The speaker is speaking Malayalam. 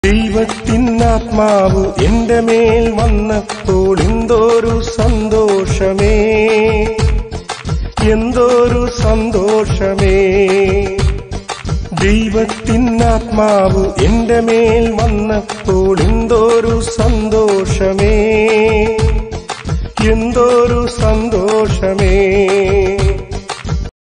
ദൈവത്തിൻ ആത്മാവ് എന്റെ മേൽ വന്നപ്പോൾ എന്തൊരു സന്തോഷമേ, എന്തൊരു സന്തോഷമേ. ദൈവത്തിൻ ആത്മാവ് എന്റെ മേൽ വന്നപ്പോൾ എന്തൊരു സന്തോഷമേ, എന്തൊരു സന്തോഷമേ.